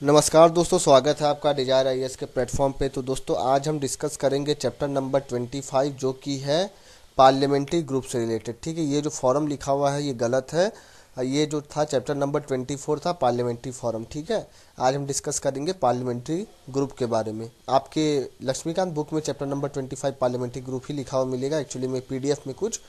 नमस्कार दोस्तों, स्वागत है आपका डिजायर आईएएस के प्लेटफॉर्म पे। तो दोस्तों आज हम डिस्कस करेंगे चैप्टर नंबर 25 जो कि है पार्लियामेंट्री ग्रुप से रिलेटेड। ठीक है, ये जो फॉरम लिखा हुआ है ये गलत है। ये जो था चैप्टर नंबर 24 था पार्लियामेंट्री फॉरम। ठीक है, आज हम डिस्कस करेंगे पार्लियामेंट्री ग्रुप के बारे में। आपके लक्ष्मीकांत बुक में चैप्टर नंबर 25 पार्लियामेंट्री ग्रुप ही लिखा हुआ मिलेगा। एक्चुअली में पीडीएफ में कुछ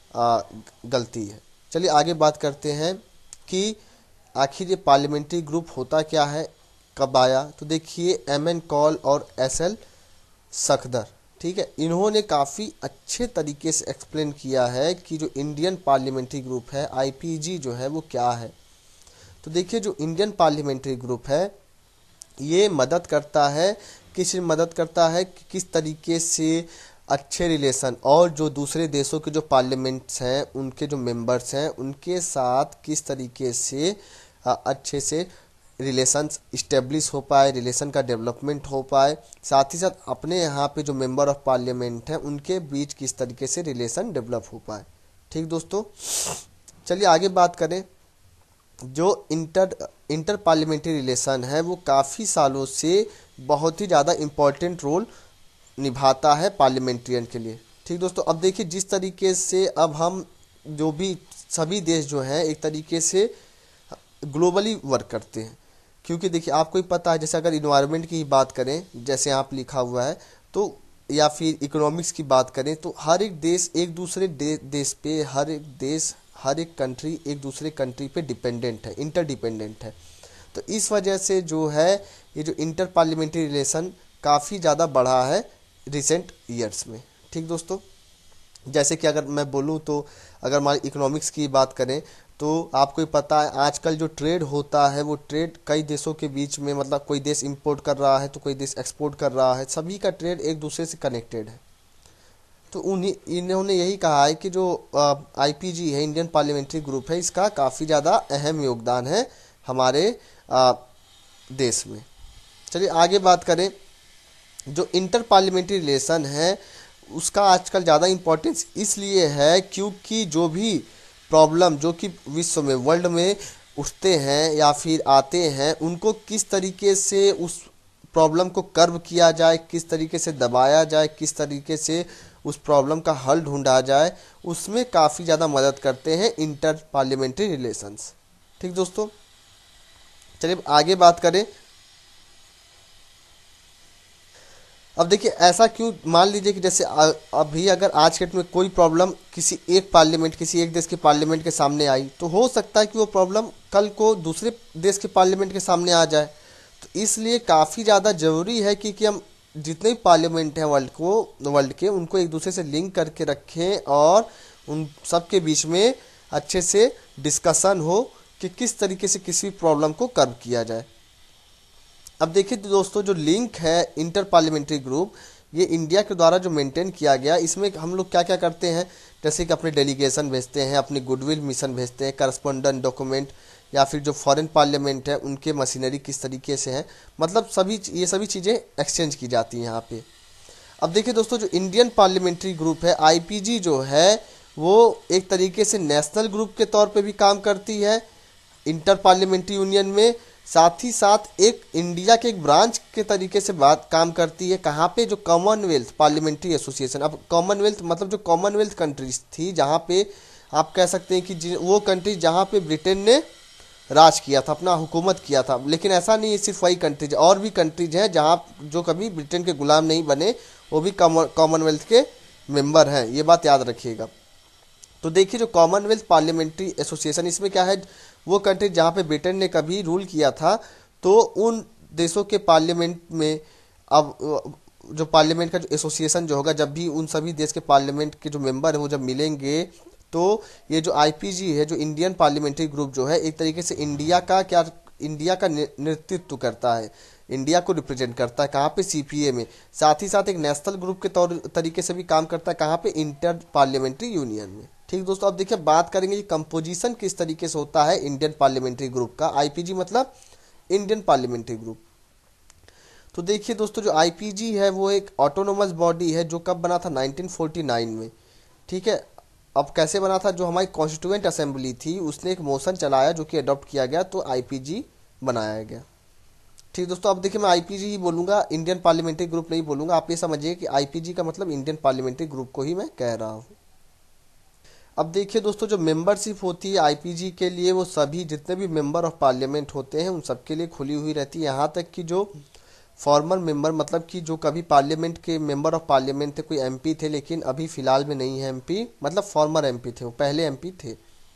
गलती है। चलिए आगे बात करते हैं कि आखिर ये पार्लियामेंट्री ग्रुप होता क्या है, कब आया। तो देखिए एम.एन. कॉल और एस.एल. सखदर, ठीक है, इन्होंने काफ़ी अच्छे तरीके से एक्सप्लेन किया है कि जो इंडियन पार्लियामेंट्री ग्रुप है आईपीजी जो है वो क्या है। तो देखिए जो इंडियन पार्लियामेंट्री ग्रुप है ये मदद करता है, मदद करता है कि किस तरीके से अच्छे रिलेशन और जो दूसरे देशों के जो पार्लियामेंट्स हैं उनके जो मेंबर्स हैं उनके साथ किस तरीके से अच्छे से रिलेशंस इस्टेब्लिश हो पाए, रिलेशन का डेवलपमेंट हो पाए। साथ ही साथ अपने यहाँ पे जो मेंबर ऑफ पार्लियामेंट हैं उनके बीच किस तरीके से रिलेशन डेवलप हो पाए। ठीक दोस्तों, चलिए आगे बात करें। जो इंटर पार्लियामेंट्री रिलेशन है वो काफ़ी सालों से बहुत ही ज़्यादा इम्पोर्टेंट रोल निभाता है पार्लियामेंट्रियन के लिए। ठीक दोस्तों, अब देखिए जिस तरीके से अब हम जो भी सभी देश जो हैं एक तरीके से ग्लोबली वर्क करते हैं, क्योंकि देखिए आपको ही पता है जैसे अगर इन्वायरमेंट की बात करें जैसे आप लिखा हुआ है तो, या फिर इकोनॉमिक्स की बात करें तो हर एक देश एक दूसरे देश पे, हर एक कंट्री एक दूसरे कंट्री पे डिपेंडेंट है, इंटरडिपेंडेंट है। तो इस वजह से जो है ये जो इंटर पार्लियामेंट्री रिलेशन काफ़ी ज़्यादा बढ़ा है रिसेंट ईयर्स में। ठीक दोस्तों, जैसे कि अगर मैं बोलूँ तो अगर हमारी इकोनॉमिक्स की बात करें तो आपको ही पता है आजकल जो ट्रेड होता है वो ट्रेड कई देशों के बीच में, मतलब कोई देश इंपोर्ट कर रहा है तो कोई देश एक्सपोर्ट कर रहा है, सभी का ट्रेड एक दूसरे से कनेक्टेड है। तो उन्हीं इन्होंने यही कहा है कि जो आईपीजी है, इंडियन पार्लियामेंट्री ग्रुप है, इसका काफ़ी ज़्यादा अहम योगदान है हमारे देश में। चलिए आगे बात करें। जो इंटर पार्लियामेंट्री रिलेशन है उसका आजकल ज़्यादा इम्पोर्टेंस इसलिए है क्योंकि जो भी प्रॉब्लम जो कि विश्व में, वर्ल्ड में उठते हैं या फिर आते हैं उनको किस तरीके से उस प्रॉब्लम को कर्व किया जाए, किस तरीके से दबाया जाए, किस तरीके से उस प्रॉब्लम का हल ढूंढा जाए, उसमें काफ़ी ज़्यादा मदद करते हैं इंटर पार्लियामेंट्री रिलेशंस। ठीक दोस्तों, चलिए आगे बात करें। अब देखिए ऐसा क्यों, मान लीजिए कि जैसे अभी अगर आज के डेट में कोई प्रॉब्लम किसी एक देश के पार्लियामेंट के सामने आई तो हो सकता है कि वो प्रॉब्लम कल को दूसरे देश के पार्लियामेंट के सामने आ जाए। तो इसलिए काफ़ी ज़्यादा ज़रूरी है कि हम जितने भी पार्लियामेंट हैं वर्ल्ड के उनको एक दूसरे से लिंक करके रखें और उन सब के बीच में अच्छे से डिस्कशन हो कि किस तरीके से किसी प्रॉब्लम को कर्व किया जाए। अब देखिए दोस्तों जो लिंक है इंटर पार्लियामेंट्री ग्रुप, ये इंडिया के द्वारा जो मेंटेन किया गया, इसमें हम लोग क्या क्या करते हैं, जैसे कि अपने डेलीगेशन भेजते हैं, अपनी गुडविल मिशन भेजते हैं, करस्पॉन्डेंट डॉक्यूमेंट, या फिर जो फॉरेन पार्लियामेंट है उनके मशीनरी किस तरीके से है, मतलब ये सभी चीज़ें एक्सचेंज की जाती हैं यहाँ पे। अब देखिए दोस्तों जो इंडियन पार्लियामेंट्री ग्रुप है आईपीजी जो है वो एक तरीके से नेशनल ग्रुप के तौर पे भी काम करती है इंटर पार्लियामेंट्री यूनियन में। साथ ही साथ एक इंडिया के एक ब्रांच के तरीके से बात काम करती है, कहाँ पे, जो कॉमनवेल्थ पार्लियामेंट्री एसोसिएशन। अब कॉमनवेल्थ मतलब जो कॉमनवेल्थ कंट्रीज थी, जहाँ पे आप कह सकते हैं कि वो कंट्रीज जहाँ पे ब्रिटेन ने राज किया था, अपना हुकूमत किया था। लेकिन ऐसा नहीं है सिर्फ वही कंट्रीज, और भी कंट्रीज हैं जहाँ जो कभी ब्रिटेन के गुलाम नहीं बने, वो भी कॉमनवेल्थ के मेंबर हैं, ये बात याद रखिएगा। तो देखिए जो कॉमनवेल्थ पार्लियामेंट्री एसोसिएशन, इसमें क्या है, वो कंट्री जहाँ पे ब्रिटेन ने कभी रूल किया था तो उन देशों के पार्लियामेंट में अब जो पार्लियामेंट का जो एसोसिएशन जो होगा, जब भी उन सभी देश के पार्लियामेंट के जो मेंबर हैं वो जब मिलेंगे तो ये जो आईपीजी है, जो इंडियन पार्लियामेंट्री ग्रुप जो है, एक तरीके से इंडिया का नेतृत्व करता है, इंडिया को रिप्रेजेंट करता है, कहाँ पे, सीपीए में। साथ ही साथ एक नेशनल ग्रुप के तरीके से भी काम करता है, कहाँ पे, इंटर पार्लियामेंट्री यूनियन में। ठीक दोस्तों, अब देखिए बात करेंगे कि कंपोजिशन किस तरीके से होता है इंडियन पार्लियामेंट्री ग्रुप का। आईपीजी मतलब इंडियन पार्लियामेंट्री ग्रुप। तो देखिए दोस्तों जो आईपीजी है वो एक ऑटोनोमस बॉडी है जो कब बना था, 1949 में। ठीक है, अब कैसे बना था, जो हमारी कॉन्स्टिट्यूएंट असेंबली थी उसने एक मोशन चलाया जो कि अडॉप्ट किया गया, तो आईपीजी बनाया गया। ठीक दोस्तों, अब देखिए मैं आईपीजी ही बोलूंगा, इंडियन पार्लियामेंट्री ग्रुप नहीं बोलूंगा। आप ये समझिए कि आईपीजी का मतलब इंडियन पार्लियामेंट्री ग्रुप को ही मैं कह रहा हूँ। अब देखिए दोस्तों, जो मेंबरशिप होती है आईपीजी के लिए, वो सभी जितने भी मेंबर ऑफ पार्लियामेंट होते हैं उन सबके लिए खुली हुई रहती है। यहाँ तक कि जो फॉर्मर मेंबर, मतलब कि जो कभी पार्लियामेंट के मेंबर ऑफ पार्लियामेंट थे, कोई एमपी थे लेकिन अभी फिलहाल में नहीं है एमपी, मतलब फॉर्मर एमपी थे, वो पहले एमपी थे,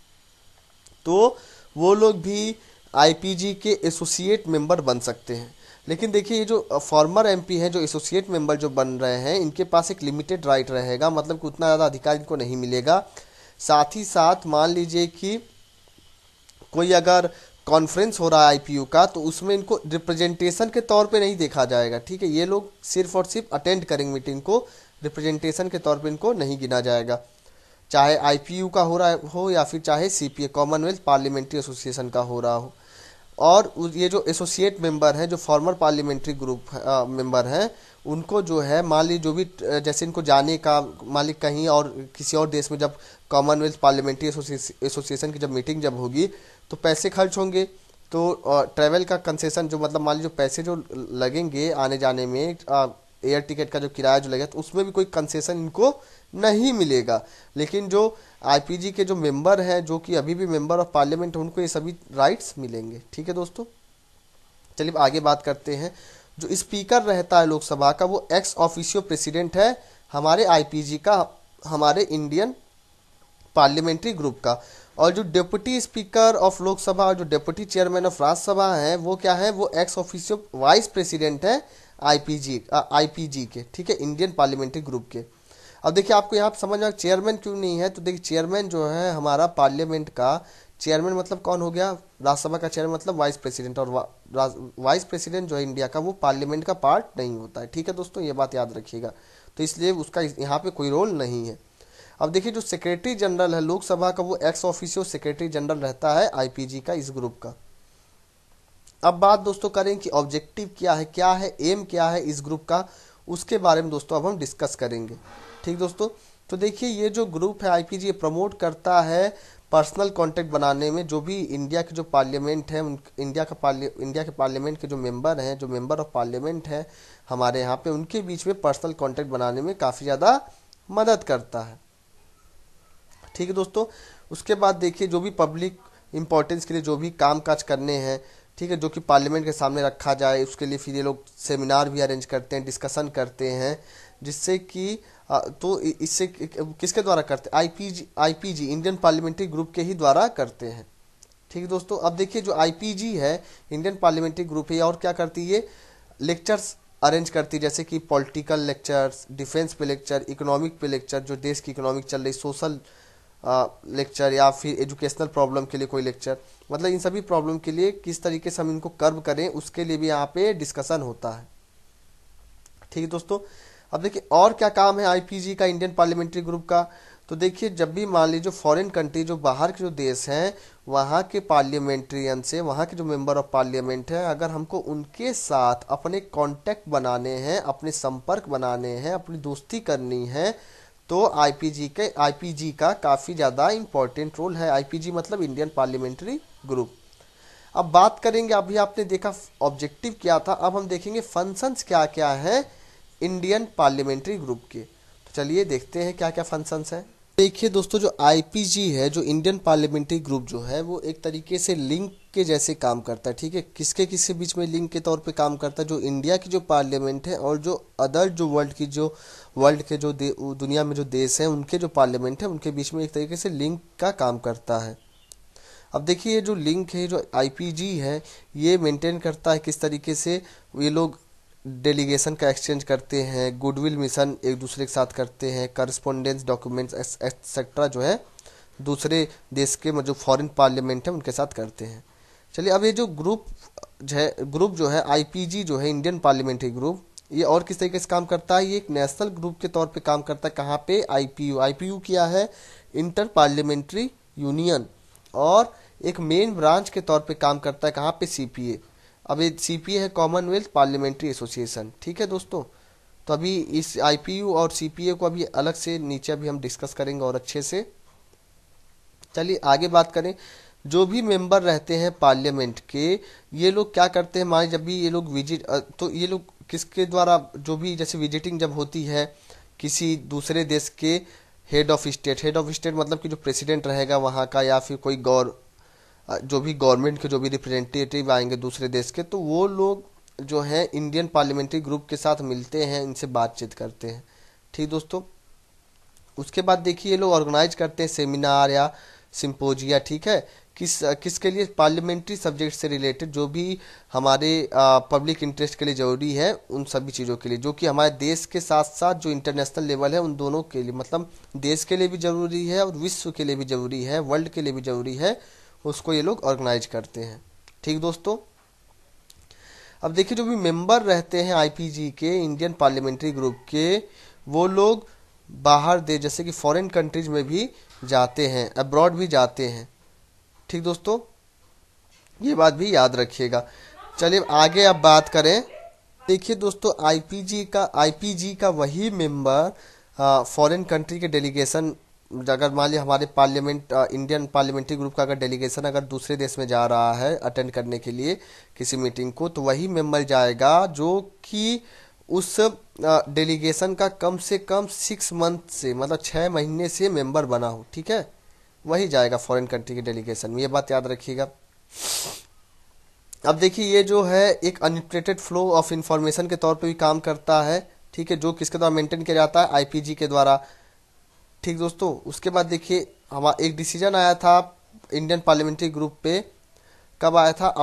तो वो लोग भी आईपीजी के एसोसिएट मेंबर बन सकते हैं। लेकिन देखिए ये जो फॉर्मर एमपी हैं, जो एसोसिएट मेंबर जो बन रहे हैं, इनके पास एक लिमिटेड राइट रहेगा, मतलब कि उतना ज़्यादा अधिकार इनको नहीं मिलेगा। साथ ही साथ मान लीजिए कि कोई अगर कॉन्फ्रेंस हो रहा है आईपीयू का, तो उसमें इनको रिप्रेजेंटेशन के तौर पे नहीं देखा जाएगा। ठीक है, ये लोग सिर्फ और सिर्फ अटेंड करेंगे मीटिंग को, रिप्रेजेंटेशन के तौर पे इनको नहीं गिना जाएगा, चाहे आईपीयू का हो रहा हो या फिर चाहे सीपीए कॉमनवेल्थ पार्लियामेंट्री एसोसिएशन का हो रहा हो। और ये जो एसोसिएट मेंबर हैं, जो फॉर्मर पार्लियामेंट्री ग्रुप मेंबर हैं, उनको जो है मान ली जो भी जैसे इनको जाने का, मान ली कहीं और किसी और देश में जब कॉमनवेल्थ पार्लियामेंट्री एसोसिएशन की जब मीटिंग जब होगी तो पैसे खर्च होंगे, तो ट्रैवल का कंसेशन जो, मतलब मान ली जो पैसे जो लगेंगे आने जाने में, एयर टिकट का जो किराया जो लगेगा, तो उसमें भी कोई कंसेशन इनको नहीं मिलेगा। लेकिन जो आईपीजी के जो मेंबर हैं, जो कि अभी भी मेंबर ऑफ पार्लियामेंट, उनको ये सभी राइट्स मिलेंगे। ठीक है दोस्तों, चलिए आगे बात करते हैं। जो स्पीकर रहता है लोकसभा का, वो एक्स ऑफिशियो प्रेसिडेंट है हमारे आईपीजी का, हमारे इंडियन पार्लियामेंट्री ग्रुप का। और जो डेप्यूटी स्पीकर ऑफ लोकसभा और जो डेप्यूटी चेयरमैन ऑफ राज्यसभा है, वो क्या है, वो एक्स ऑफिशियो वाइस प्रेसिडेंट है आईपीजी के। ठीक है, इंडियन पार्लियामेंट्री ग्रुप के। अब देखिए आपको यहाँ समझ में चेयरमैन क्यों नहीं है, तो देखिए चेयरमैन जो है हमारा पार्लियामेंट का, चेयरमैन मतलब कौन हो गया, राज्यसभा का चेयरमैन मतलब वाइस प्रेसिडेंट, और वाइस प्रेसिडेंट जो है इंडिया का, वो पार्लियामेंट का पार्ट नहीं होता है। ठीक है दोस्तों, ये बात याद रखिएगा, तो इसलिए उसका यहाँ पे कोई रोल नहीं है। अब देखिए जो सेक्रेटरी जनरल है लोकसभा का, वो एक्स ऑफिशियो सेक्रेटरी जनरल रहता है आईपीजी का, इस ग्रुप का। अब बात दोस्तों करें कि ऑब्जेक्टिव क्या है, एम क्या है इस ग्रुप का, उसके बारे में दोस्तों अब हम डिस्कस करेंगे। ठीक दोस्तों, तो देखिए ये जो ग्रुप है आईपीजी, ये प्रमोट करता है पर्सनल कांटेक्ट बनाने में। जो भी इंडिया के जो पार्लियामेंट है, इंडिया के पार्लियामेंट के जो मेंबर हैं, जो मेंबर ऑफ पार्लियामेंट है हमारे यहाँ पे, उनके बीच में पर्सनल कांटेक्ट बनाने में काफ़ी ज़्यादा मदद करता है। ठीक है दोस्तों, उसके बाद देखिए जो भी पब्लिक इंपॉर्टेंस के लिए जो भी काम काज करने हैं, ठीक है, जो कि पार्लियामेंट के सामने रखा जाए, उसके लिए फिर ये लोग सेमिनार भी अरेंज करते हैं, डिस्कशन करते हैं, जिससे कि तो इससे किसके द्वारा करते हैं, आईपीजी इंडियन पार्लियामेंट्री ग्रुप के ही द्वारा करते हैं। ठीक है दोस्तों, अब देखिए जो आईपीजी है इंडियन पार्लियामेंट्री ग्रुप है, और क्या करती है, लेक्चर्स अरेंज करती है, जैसे कि पॉलिटिकल लेक्चर्स, डिफेंस पे लेक्चर, इकोनॉमिक पे लेक्चर, जो देश की इकोनॉमिक चल रही, सोशल लेक्चर, या फिर एजुकेशनल प्रॉब्लम के लिए कोई लेक्चर, मतलब इन सभी प्रॉब्लम के लिए किस तरीके से हम इनको कर्व करें, उसके लिए भी यहाँ पे डिस्कशन होता है। ठीक है दोस्तों, अब देखिए और क्या काम है आईपीजी का, इंडियन पार्लियामेंट्री ग्रुप का। तो देखिए जब भी मान लीजिए फॉरेन कंट्री, जो बाहर के जो देश हैं, वहाँ के पार्लियामेंट्रियन से, वहाँ के जो मेंबर ऑफ पार्लियामेंट हैं, अगर हमको उनके साथ अपने कांटेक्ट बनाने हैं, अपने संपर्क बनाने हैं, अपनी दोस्ती करनी है, तो आईपीजी का काफ़ी ज़्यादा इंपॉर्टेंट रोल है। आईपीजी मतलब इंडियन पार्लियामेंट्री ग्रुप। अब बात करेंगे, अभी आपने देखा ऑब्जेक्टिव क्या था, अब हम देखेंगे फंक्शंस क्या क्या है इंडियन पार्लियामेंट्री ग्रुप के। तो चलिए देखते हैं क्या क्या फंक्शंस हैं। देखिए दोस्तों, जो आईपीजी है, जो इंडियन पार्लियामेंट्री ग्रुप जो है, वो एक तरीके से लिंक के जैसे काम करता है। ठीक है, किसके बीच में लिंक के तौर पे काम करता है, जो इंडिया की जो पार्लियामेंट है और जो अदर जो वर्ल्ड के जो दुनिया में जो देश हैं, उनके जो पार्लियामेंट है, उनके बीच में एक तरीके से लिंक का काम करता है। अब देखिए ये जो लिंक है, जो आईपीजी है, ये मेंटेन करता है किस तरीके से, ये लोग डेलीगेशन का एक्सचेंज करते हैं, गुडविल मिशन एक दूसरे के साथ करते हैं, करस्पोंडेंस डॉक्यूमेंट्स एक्सेट्रा जो है दूसरे देश के जो फॉरेन पार्लियामेंट है उनके साथ करते हैं। चलिए अब ये जो ग्रुप जो है आईपीजी जो है इंडियन पार्लियामेंट्री ग्रुप, ये और किस तरीके से काम करता है, ये एक नेशनल ग्रुप के तौर पे काम करता है। कहाँ पे, आईपीयू क्या है, इंटर पार्लियामेंट्री यूनियन, और एक मेन ब्रांच के तौर पे काम करता है कहाँ पे, सीपीए। अब ये सीपीए है कॉमनवेल्थ पार्लियामेंट्री एसोसिएशन। ठीक है दोस्तों, तो अभी इस आईपीयू और सीपीए को अभी अलग से नीचे अभी हम डिस्कस करेंगे और अच्छे से। चलिए आगे बात करें, जो भी मेंबर रहते हैं पार्लियामेंट के, ये लोग क्या करते हैं, मान जब भी ये लोग विजिट, तो ये लोग किसके द्वारा, जो भी जैसे विजिटिंग जब होती है किसी दूसरे देश के हेड ऑफ स्टेट मतलब कि जो प्रेसिडेंट रहेगा वहाँ का, या फिर कोई जो भी गवर्नमेंट के जो भी रिप्रेजेंटेटिव आएंगे दूसरे देश के, तो वो लोग जो है इंडियन पार्लियामेंट्री ग्रुप के साथ मिलते हैं, इनसे बातचीत करते हैं। ठीक दोस्तों, उसके बाद देखिए ये लोग ऑर्गेनाइज करते हैं सेमिनार या सिंपोजिया, ठीक है, किसके लिए, पार्लियामेंट्री सब्जेक्ट से रिलेटेड, जो भी हमारे पब्लिक इंटरेस्ट के लिए जरूरी है, उन सभी चीज़ों के लिए, जो कि हमारे देश के साथ साथ जो इंटरनेशनल लेवल है उन दोनों के लिए, मतलब देश के लिए भी जरूरी है और विश्व के लिए भी जरूरी है, वर्ल्ड के लिए भी जरूरी है, उसको ये लोग ऑर्गेनाइज करते हैं। ठीक दोस्तों, अब देखिए जो भी मेंबर रहते हैं आईपीजी के, इंडियन पार्लियामेंट्री ग्रुप के, वो लोग बाहर देश जैसे कि फॉरेन कंट्रीज में भी जाते हैं, अब्रॉड भी जाते हैं। ठीक दोस्तों, ये बात भी याद रखिएगा। चलिए आगे अब बात करें। देखिए दोस्तों, आईपीजी का वही मेंबर फॉरेन कंट्री के डेलीगेशन, अगर मान लिया हमारे इंडियन पार्लियामेंट्री ग्रुप का अगर डेलीगेशन अगर दूसरे देश में जा रहा है अटेंड करने के लिए किसी मीटिंग को, तो वही मेंबर जाएगा जो कि उस डेलीगेशन का कम से कम 6 मंथ से, मतलब 6 महीने से मेंबर बना हो। ठीक है, वही जाएगा फॉरेन कंट्री के डेलीगेशन में, ये बात याद रखिएगा। अब देखिए ये जो है एक अनलिमिटेड फ्लो ऑफ इंफॉर्मेशन के तौर पे भी काम करता है। ठीक है, जो किसके द्वारा मेंटेन किया जाता है, आईपीजी के द्वारा। ठीक दोस्तों, उसके बाद देखिए हमारा एक डिसीजन आया था इंडियन पार्लियामेंट्री ग्रुप पे, कब आया था,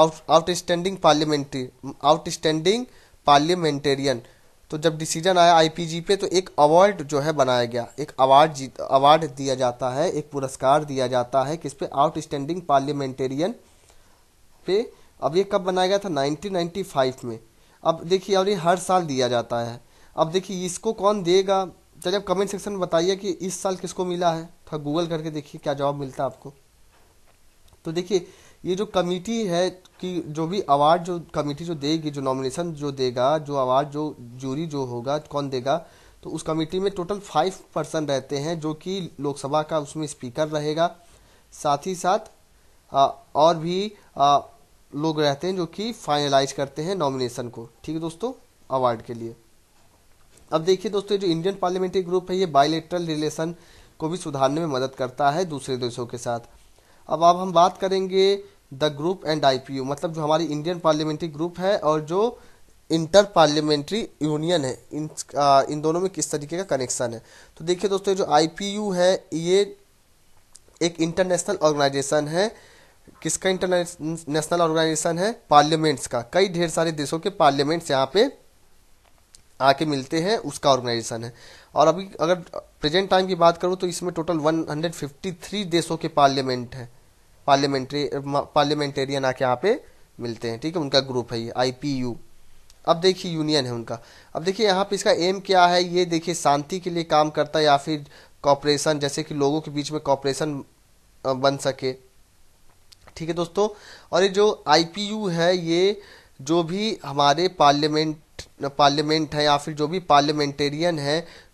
आउटस्टैंडिंग पार्लियामेंटेरियन। तो जब डिसीजन आया आईपीजी पे, तो एक अवार्ड जो है बनाया गया, एक अवार्ड दिया जाता है, एक पुरस्कार दिया जाता है किस पे, आउटस्टैंडिंग पार्लियामेंटेरियन पे। अब ये कब बनाया गया था, 1995 में। अब देखिए, और ये हर साल दिया जाता है। अब देखिए इसको कौन देगा, चलिए आप कमेंट सेक्शन में बताइए कि इस साल किसको मिला है, थोड़ा गूगल करके देखिए क्या जवाब मिलता है आपको। तो देखिए ये जो कमिटी है कि जो भी अवार्ड जो कमिटी जो देगी, जो नॉमिनेशन जो देगा, जो अवार्ड जो जूरी जो होगा कौन देगा, तो उस कमिटी में टोटल 5 पर्सन रहते हैं, जो कि लोकसभा का उसमें स्पीकर रहेगा, साथ ही साथ और भी लोग रहते हैं जो कि फाइनलाइज करते हैं नॉमिनेशन को। ठीक है दोस्तों, अवार्ड के लिए। अब देखिए दोस्तों, जो इंडियन पार्लियामेंट्री ग्रुप है ये बायलैटरल रिलेशन को भी सुधारने में मदद करता है दूसरे देशों के साथ। अब हम बात करेंगे द ग्रुप एंड आईपीयू, मतलब जो हमारी इंडियन पार्लियामेंट्री ग्रुप है और जो इंटर पार्लियामेंट्री यूनियन है, इन दोनों में किस तरीके का कनेक्शन है। तो देखिए दोस्तों, जो आईपीयू है ये एक इंटरनेशनल ऑर्गेनाइजेशन है। किसका इंटरनेशनल ऑर्गेनाइजेशन है, पार्लियामेंट्स का, कई ढेर सारे देशों के पार्लियामेंट्स यहाँ पे आके मिलते हैं, उसका ऑर्गेनाइजेशन है। और अभी अगर प्रेजेंट टाइम की बात करूँ तो इसमें टोटल 153 देशों के पार्लियामेंट है, पार्लियामेंटेरियन आके यहाँ पे मिलते हैं। ठीक है, उनका ग्रुप है ये आईपीयू। अब देखिए यूनियन है उनका। अब देखिए यहाँ पे इसका एम क्या है, ये देखिए शांति के लिए काम करता है, या फिर कॉपरेशन, जैसे कि लोगों के बीच में कॉपरेशन बन सके। ठीक है दोस्तों, और ये जो आईपीयू है ये जो भी हमारे पार्लियामेंट है या फिर जो भी पार्लियामेंटेरियन है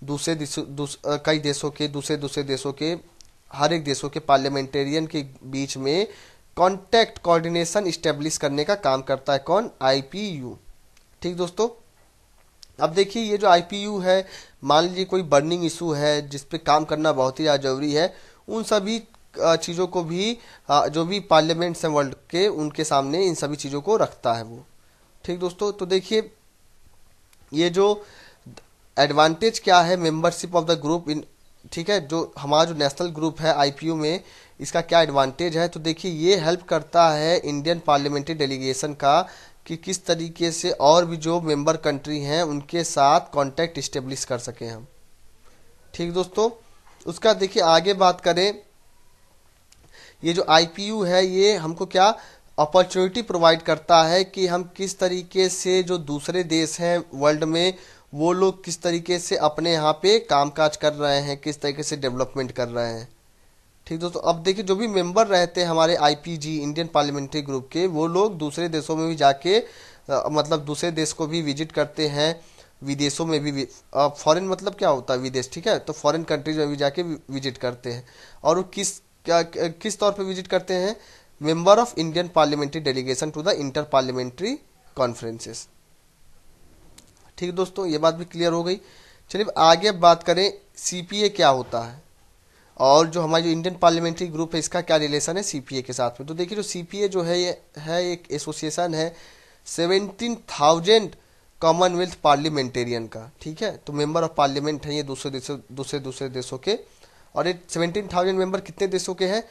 कई देशों के, दूसरे देशों के, हर एक देशों के पार्लियामेंटेरियन के बीच में कांटेक्ट कोऑर्डिनेशन इस्टेब्लिश करने का काम करता है। कौन, आईपीयू। ठीक दोस्तों, अब देखिए ये जो आईपीयू है, मान लीजिए कोई बर्निंग इशू है जिस पे काम करना बहुत ही ज़्यादा जरूरी है, उन सभी चीज़ों को भी जो भी पार्लियामेंट्स हैं वर्ल्ड के, उनके सामने इन सभी चीज़ों को रखता है वो। ठीक दोस्तों, तो देखिए ये जो एडवांटेज क्या है membership of the group in, ठीक है, जो हमारा जो नेशनल ग्रुप है आईपीयू में, इसका क्या एडवांटेज है। तो देखिए ये हेल्प करता है इंडियन पार्लियामेंट्री डेलीगेशन का कि किस तरीके से और भी जो मेंबर कंट्री हैं उनके साथ कांटेक्ट इस्टेब्लिश कर सकें हम। ठीक दोस्तों, उसका देखिए आगे बात करें, ये जो आईपीयू है ये हमको क्या अपॉर्चुनिटी प्रोवाइड करता है कि हम किस तरीके से जो दूसरे देश हैं वर्ल्ड में, वो लोग किस तरीके से अपने यहाँ पे कामकाज कर रहे हैं, किस तरीके से डेवलपमेंट कर रहे हैं। ठीक दोस्तों, अब देखिए जो भी मेंबर रहते हैं हमारे आईपीजी इंडियन पार्लियामेंट्री ग्रुप के, वो लोग दूसरे देशों में भी जाके मतलब दूसरे देश को भी विजिट करते हैं, विदेशों में भी, फॉरेन मतलब क्या होता है, विदेश। ठीक है, तो फॉरेन कंट्रीज में भी जाके विजिट करते हैं। और वो किस तौर पे विजिट करते हैं, member of Indian parliamentary delegation to the inter parliamentary conferences. ठीक है दोस्तों, ये बात भी क्लियर हो गई। चलिए आगे अब बात करें सीपीए क्या होता है और जो हमारा जो इंडियन पार्लियामेंट्री ग्रुप है इसका क्या रिलेशन है सीपीए के साथ में। तो देखिए जो सीपीए जो है ये है एक एसोसिएशन है 17,000 कॉमनवेल्थ पार्लियामेंटेरियन का। ठीक है, तो मेंबर ऑफ पार्लियामेंट है ये दूसरे देशों के। और ये 17,000 मेंबर कितने देशों के हैं?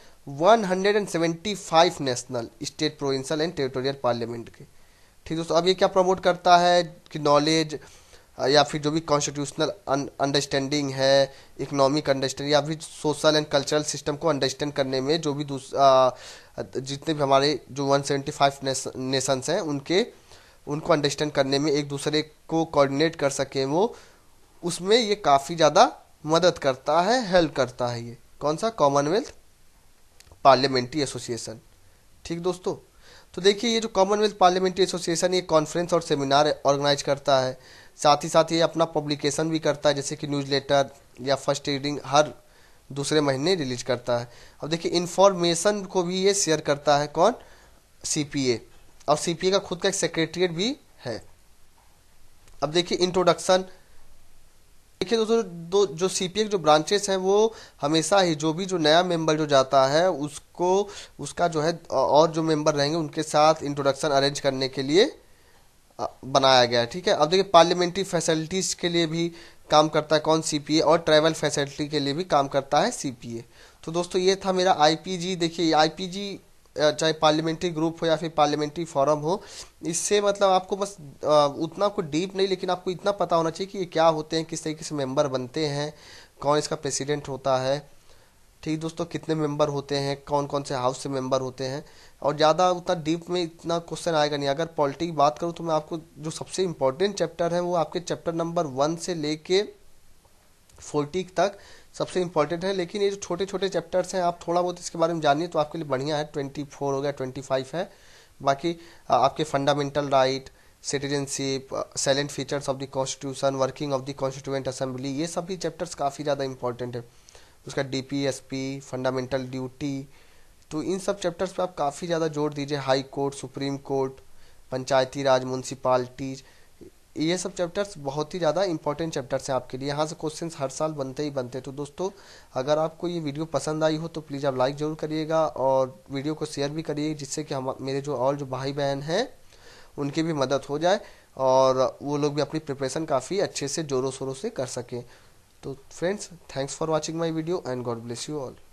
175 national, state, provincial and territorial parliament के। ठीक दोस्तों, अब ये क्या प्रमोट करता है कि नॉलेज या फिर जो भी कॉन्स्टिट्यूशनल अंडरस्टैंडिंग है, इकोनॉमिक अंडरस्टैंडिंग या फिर सोशल एंड कल्चरल सिस्टम को अंडरस्टैंड करने में जो भी जितने भी हमारे जो 175 नेशंस हैं उनको अंडरस्टैंड करने में एक दूसरे को कोऑर्डिनेट कर सकें वो, उसमें ये काफ़ी ज़्यादा मदद करता है, हेल्प करता है। ये कौन सा? Commonwealth parliamentary association. ठीक दोस्तों, तो देखिए ये जो कॉमनवेल्थ पार्लियामेंट्री एसोसिएशन ये कॉन्फ्रेंस और सेमिनार ऑर्गेनाइज करता है, साथ ही ये अपना पब्लिकेशन भी करता है, जैसे कि न्यूज़लेटर या फर्स्ट रीडिंग हर दूसरे महीने रिलीज करता है। अब देखिए इंफॉर्मेशन को भी ये शेयर करता है, कौन? सीपीए। और सीपीए का खुद का एक सेक्रेटरिएट भी है। अब देखिए इंट्रोडक्शन। देखिए दोस्तों जो सीपीए के जो ब्रांचेस हैं वो हमेशा ही जो भी जो नया मेंबर जो जाता है उसको उसका जो है और जो मेंबर रहेंगे उनके साथ इंट्रोडक्शन अरेंज करने के लिए बनाया गया है। ठीक है, अब देखिए पार्लियामेंट्री फैसिलिटीज के लिए भी काम करता है कौन? सीपीए। और ट्रैवल फैसिलिटी के लिए भी काम करता है सीपीए। तो दोस्तों ये था मेरा आईपीजी। देखिए आईपीजी चाहे पार्लियामेंट्री ग्रुप हो या फिर पार्लियामेंट्री फोरम हो, इससे मतलब आपको बस उतना आपको डीप नहीं, लेकिन आपको इतना पता होना चाहिए कि ये क्या होते हैं, किस तरीके से मेंबर बनते हैं, कौन इसका प्रेसिडेंट होता है। ठीक दोस्तों, कितने मेंबर होते हैं, कौन कौन से हाउस से मेंबर होते हैं। और ज़्यादा उतना डीप में इतना क्वेश्चन आएगा नहीं। अगर पॉलिटी की बात करूँ तो मैं आपको जो सबसे इम्पोर्टेंट चैप्टर है वो आपके चैप्टर नंबर 1 से लेके 40 तक सबसे इम्पोर्टेंट है। लेकिन ये जो छोटे छोटे चैप्टर्स हैं आप थोड़ा बहुत इसके बारे में जानिए तो आपके लिए बढ़िया है। 24 हो गया, 25 है। बाकी आपके fundamental right, citizenship, silent features of the constitution, working of the constituent assembly, ये सभी चैप्टर्स काफ़ी ज़्यादा इंपॉर्टेंट है। उसका डीपीएसपी, फंडामेंटल ड्यूटी, तो इन सब चैप्टर्स पे आप काफ़ी ज़्यादा जोर दीजिए। High court, supreme court, Panchayati Raj, municipalities, ये सब चैप्टर्स बहुत ही ज़्यादा इंपॉर्टेंट चैप्टर्स हैं आपके लिए। यहाँ से क्वेश्चंस हर साल बनते ही बनते हैं। तो दोस्तों अगर आपको ये वीडियो पसंद आई हो तो प्लीज़ आप लाइक ज़रूर करिएगा और वीडियो को शेयर भी करिए, जिससे कि हम मेरे जो और जो भाई बहन हैं उनकी भी मदद हो जाए और वो लोग भी अपनी प्रिपरेशन काफ़ी अच्छे से ज़ोरों शोरों से कर सकें। तो friends, thanks for watching my video and god bless you all.